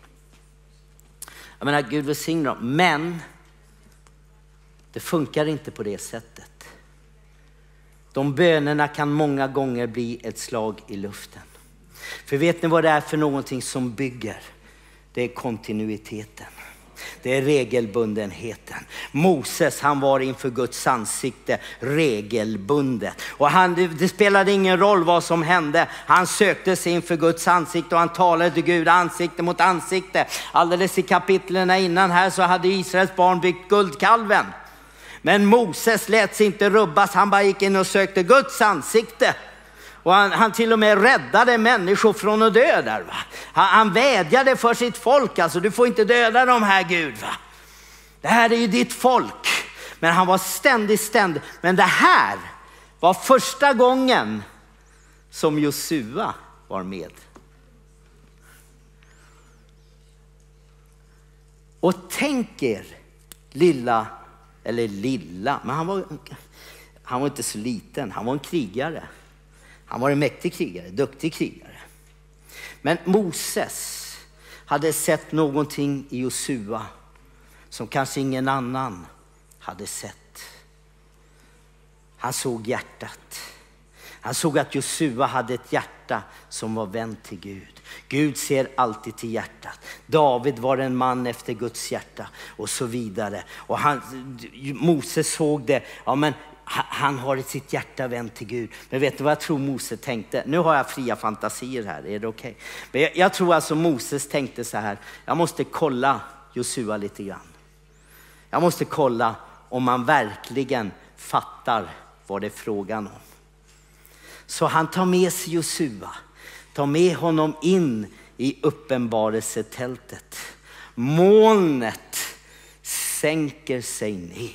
Jag menar, Gud välsigne dem, men det funkar inte på det sättet. De bönerna kan många gånger bli ett slag i luften. För vet ni vad det är för någonting som bygger? Det är kontinuiteten. Det är regelbundenheten. Moses, han var inför Guds ansikte regelbundet. Och han, det spelade ingen roll vad som hände. Han sökte sig inför Guds ansikte och han talade till Gud ansikte mot ansikte. Alldeles i kapitlerna innan här så hade Israels barn byggt guldkalven. Men Moses lät sig inte rubbas. Han bara gick in och sökte Guds ansikte. Och han, han till och med räddade människor från att dö där, va? Han, han vädjade för sitt folk. Alltså, du får inte döda dem här, Gud, va? Det här är ju ditt folk. Men han var ständigt, ständigt. Men det här var första gången som Josua var med. Och tänk er lilla, eller lilla, men han var, han var inte så liten. Han var en krigare. Han var en mäktig krigare, duktig krigare. Men Moses hade sett någonting i Josua som kanske ingen annan hade sett. Han såg hjärtat. Han såg att Josua hade ett hjärta som var vänt till Gud. Gud ser alltid till hjärtat. David var en man efter Guds hjärta och så vidare. Och han, Moses såg det. Ja, men han har i sitt hjärta vänt till Gud. Men vet du vad jag tror Moses tänkte? Nu har jag fria fantasier här, är det okej? Okay? Men jag, jag tror alltså Moses tänkte så här. Jag måste kolla Josua lite grann. Jag måste kolla om man verkligen fattar vad det är frågan om. Så han tar med sig Josua. Tar med honom in i uppenbarelsetältet. Molnet sänker sig ner.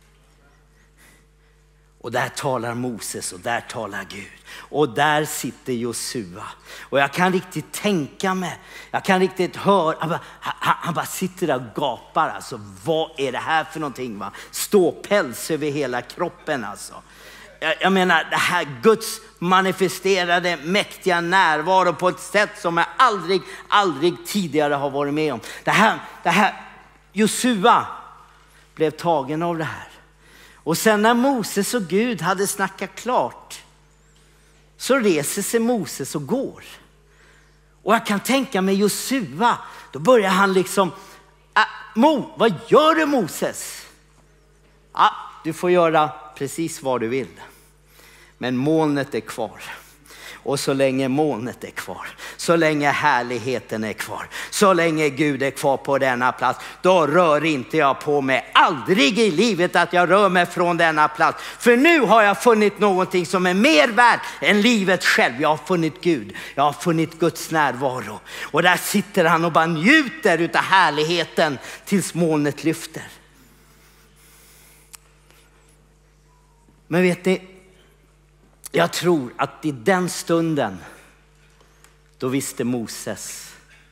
Och där talar Moses och där talar Gud. Och där sitter Josua. Och jag kan riktigt tänka mig. Jag kan riktigt höra. Han bara, han, han bara sitter där och gapar. Alltså, vad är det här för någonting? Va? Ståpäls över hela kroppen alltså. Jag, jag menar det här Guds manifesterade mäktiga närvaro på ett sätt som jag aldrig, aldrig tidigare har varit med om. Det här, det här Josua blev tagen av det här. Och sen när Moses och Gud hade snackat klart så reser sig Moses och går. Och jag kan tänka mig Josua, då börjar han liksom, äh, Mo, vad gör du Moses? Ja, du får göra precis vad du vill. Men molnet är kvar. Och så länge molnet är kvar, så länge härligheten är kvar, så länge Gud är kvar på denna plats, då rör inte jag på mig. Aldrig i livet att jag rör mig från denna plats. För nu har jag funnit någonting som är mer värt än livet själv. Jag har funnit Gud. Jag har funnit Guds närvaro. Och där sitter han och bara njuter utav härligheten tills molnet lyfter. Men vet ni, jag tror att i den stunden då visste Moses,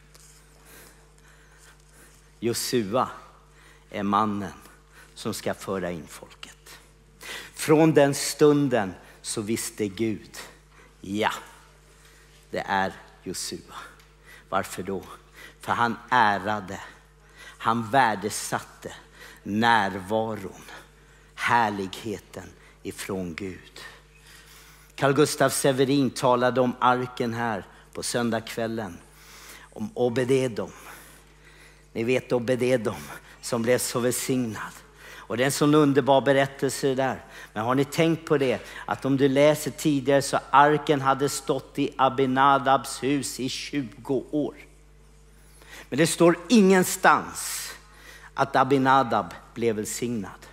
Josua är mannen som ska föra in folket. Från den stunden så visste Gud, ja, det är Josua. Varför då? För han ärade, han värdesatte närvaron, härligheten ifrån Gud. Carl Gustaf Severin talade om arken här på söndagskvällen. Om Obed-Edom. Ni vet Obed-Edom som blev så välsignad. Och det är en sån underbar berättelse där. Men har ni tänkt på det? Att om du läser tidigare så arken hade stått i Abinadabs hus i tjugo år. Men det står ingenstans att Abinadab blev välsignad.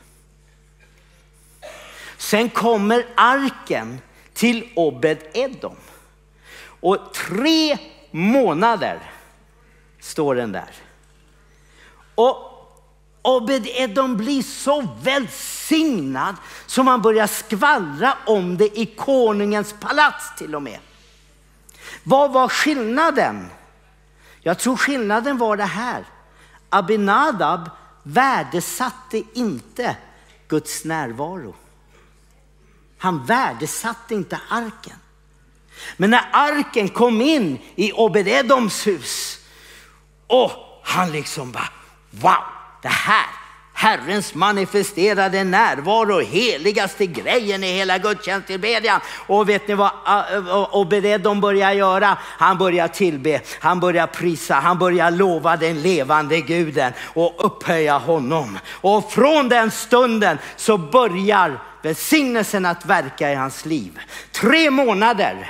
Sen kommer arken till Obed-Edom. Och tre månader står den där. Och Obed-Edom blir så välsignad som man börjar skvallra om det i konungens palats till och med. Vad var skillnaden? Jag tror skillnaden var det här. Abinadab värdesatte inte Guds närvaro. Han värdesatte inte arken. Men när arken kom in i Obed-Edoms hus, och han liksom bara, wow, det här, Herrens manifesterade närvaro, heligaste grejen i hela gudstjänsttillbedjan. Och vet ni vad Obed-Edom börjar göra? Han börjar tillbe, han börjar prisa, han börjar lova den levande guden och upphöja honom. Och från den stunden så börjar välsignelsen att verka i hans liv. Tre månader.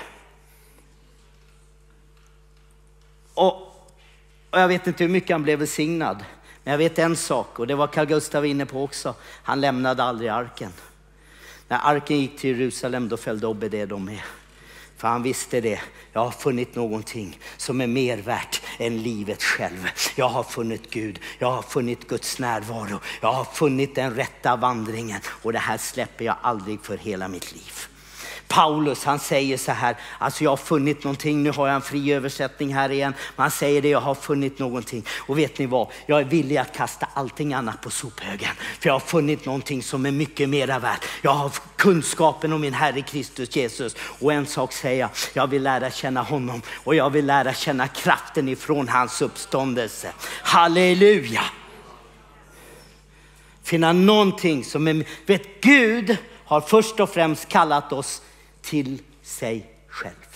Och, och jag vet inte hur mycket han blev välsignad. Men jag vet en sak, och det var Carl Gustaf inne på också. Han lämnade aldrig arken. När arken gick till Jerusalem, då följde Obed-Edom med. För han visste det. Jag har funnit någonting som är mer värt än livet själv. Jag har funnit Gud. Jag har funnit Guds närvaro. Jag har funnit den rätta vandringen. Och det här släpper jag aldrig för hela mitt liv. Paulus, han säger så här, alltså jag har funnit någonting, nu har jag en fri översättning här igen. Man säger det, jag har funnit någonting. Och vet ni vad? Jag är villig att kasta allting annat på sophögen. För jag har funnit någonting som är mycket mera värt. Jag har kunskapen om min Herre Kristus Jesus. Och en sak säger jag, jag vill lära känna honom. Och jag vill lära känna kraften ifrån hans uppståndelse. Halleluja! Finna någonting som är, vet Gud har först och främst kallat oss till sig själv.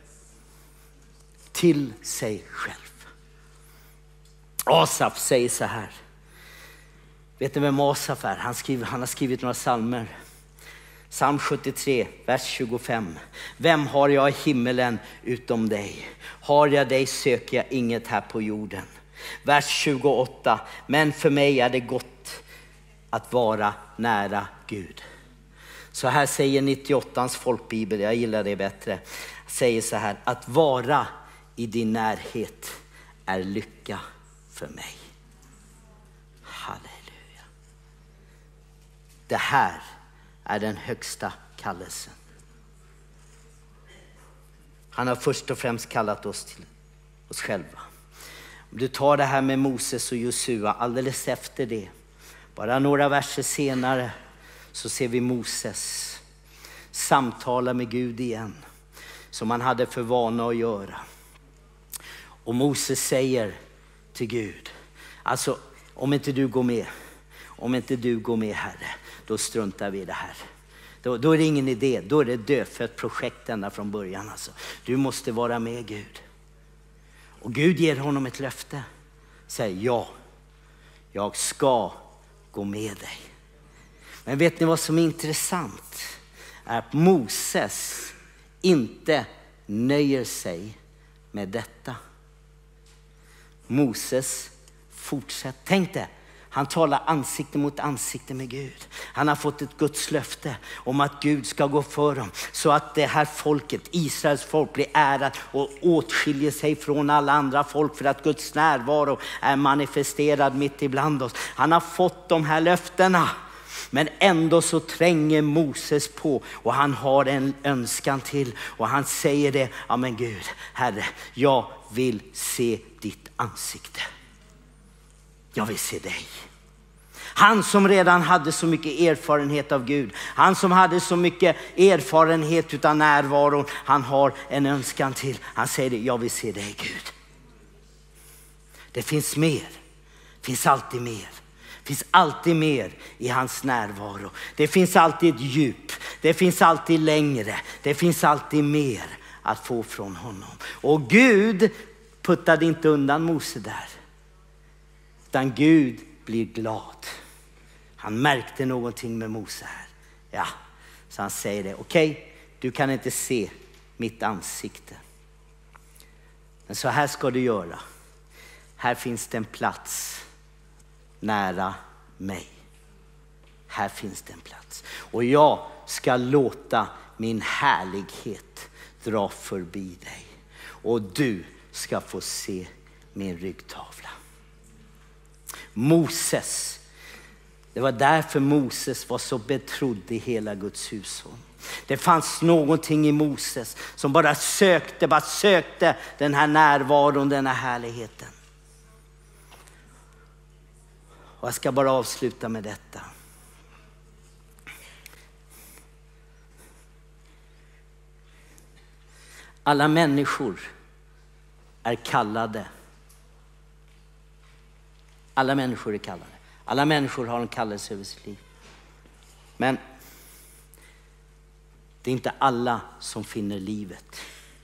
Till sig själv. Asaf säger så här. Vet ni vem Asaf är? Han, skriver, han har skrivit några psalmer. Psalm sjuttiotre, vers tjugofem. Vem har jag i himmelen utom dig? Har jag dig söker jag inget här på jorden. Vers tjugoåtta. Men för mig är det gott att vara nära Gud. Så här säger nittioåttans folkbibel, jag gillar det bättre. Säger så här, att vara i din närhet är lycka för mig. Halleluja. Det här är den högsta kallelsen. Han har först och främst kallat oss till oss själva. Om du tar det här med Moses och Josua alldeles efter det. Bara några verser senare så ser vi Moses samtala med Gud igen. Som han hade för vana att göra. Och Moses säger till Gud. Alltså om inte du går med. Om inte du går med Herre. då struntar vi i det här. Då, då är det ingen idé, då är det dödfött projekt ända från början. Alltså. Du måste vara med Gud. Och Gud ger honom ett löfte. Säger ja, jag ska gå med dig. Men vet ni vad som är intressant? Är att Moses inte nöjer sig med detta. Moses fortsätter. Tänk dig, han talar ansikte mot ansikte med Gud. Han har fått ett Guds löfte om att Gud ska gå för dem. Så att det här folket, Israels folk, blir ärat och åtskiljer sig från alla andra folk. För att Guds närvaro är manifesterad mitt ibland oss. Han har fått de här löftena. Men ändå så tränger Moses på och han har en önskan till. Och han säger det, ja men Gud, Herre, jag vill se ditt ansikte. Jag vill se dig. Han som redan hade så mycket erfarenhet av Gud. Han som hade så mycket erfarenhet utav närvaron. Han har en önskan till. Han säger det, jag vill se dig Gud. Det finns mer. Det finns alltid mer. Det finns alltid mer i hans närvaro. Det finns alltid ett djup. Det finns alltid längre. Det finns alltid mer att få från honom. Och Gud puttade inte undan Mose där. Utan Gud blir glad. Han märkte någonting med Mose här. Ja, så han säger det. Okej, okay, du kan inte se mitt ansikte. Men så här ska du göra. Här finns det en plats nära mig. Här finns det en plats. Och jag ska låta min härlighet dra förbi dig. Och du ska få se min ryggtavla. Moses. Det var därför Moses var så betrodd i hela Guds hushåll. Det fanns någonting i Moses som bara sökte, bara sökte den här närvaron, den här härligheten. Och jag ska bara avsluta med detta. Alla människor är kallade. Alla människor är kallade. Alla människor har en kallelse över sitt liv. Men det är inte alla som finner livet.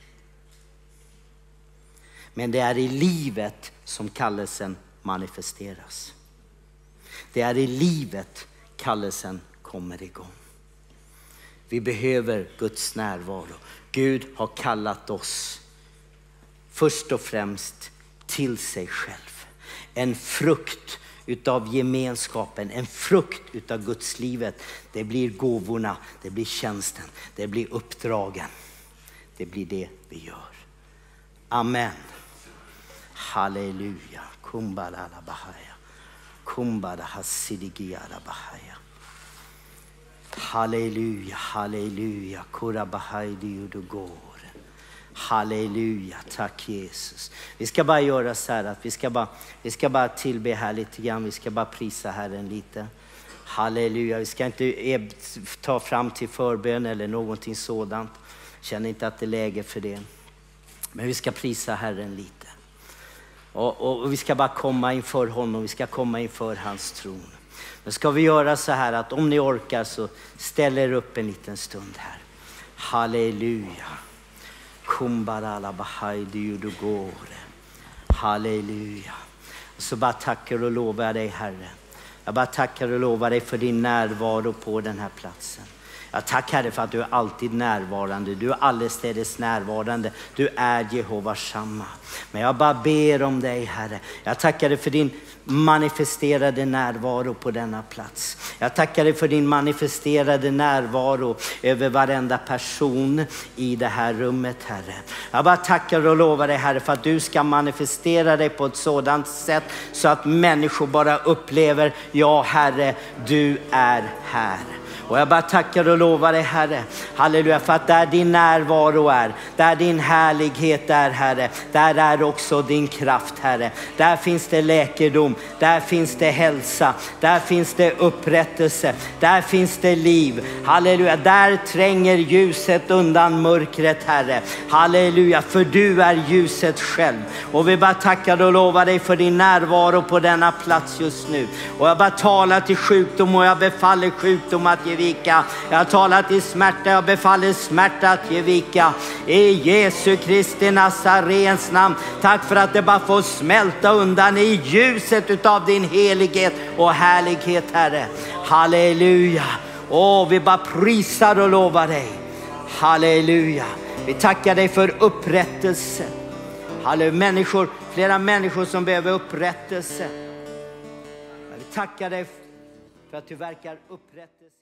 Men det är i livet som kallelsen manifesteras. Det är i livet kallelsen kommer igång. Vi behöver Guds närvaro. Gud har kallat oss först och främst till sig själv. En frukt utav gemenskapen, en frukt utav Guds livet. Det blir gåvorna, det blir tjänsten, det blir uppdragen. Det blir det vi gör. Amen. Halleluja. Kumbala bahaya. Kumbala hasidigiara bahaya. Halleluja, halleluja. Kura bahaydi udugor. Halleluja, tack Jesus. Vi ska bara göra så här att vi ska bara, vi ska bara tillbe här lite grann. Vi ska bara prisa Herren lite. Halleluja, vi ska inte ta fram till förbön eller någonting sådant. Känner inte att det är läge för det. Men vi ska prisa Herren lite. Och, och, och vi ska bara komma inför honom. Vi ska komma inför hans tron. Men ska vi göra så här att om ni orkar så ställer upp en liten stund här. Halleluja. Kumbarala bahaydi udugore. Halleluja. Och så bara tackar och lovar dig Herre. Jag bara tackar och lovar dig för din närvaro på den här platsen. Jag tackar Herre för att du är alltid närvarande. Du är allestädes närvarande. Du är Jehova Shamma. Men jag bara ber om dig Herre. Jag tackar dig för din manifesterade närvaro på denna plats. Jag tackar dig för din manifesterade närvaro över varenda person i det här rummet Herre. Jag bara tackar och lovar dig Herre för att du ska manifestera dig på ett sådant sätt så att människor bara upplever, ja Herre, du är här. Och jag bara tackar och lovar dig, Herre. Halleluja, för att där din närvaro är, där din härlighet är, Herre, där är också din kraft, Herre. Där finns det läkedom, där finns det hälsa, där finns det upprättelse, där finns det liv. Halleluja, där tränger ljuset undan mörkret, Herre. Halleluja, för du är ljuset själv. Och vi bara tackar och lovar dig för din närvaro på denna plats just nu. Och jag bara talar till sjukdom och jag befaller sjukdom att ge vika. Jag talar till smärta, jag befaller smärta att ge vika. I Jesu Kristi Nazarens namn. Tack för att det bara får smälta undan i ljuset utav din helighet och härlighet, Herre. Halleluja. Åh, vi bara prisar och lovar dig. Halleluja. Vi tackar dig för upprättelse. Halleluja. Människor, flera människor som behöver upprättelse. Vi tackar dig för att du verkar upprättelse.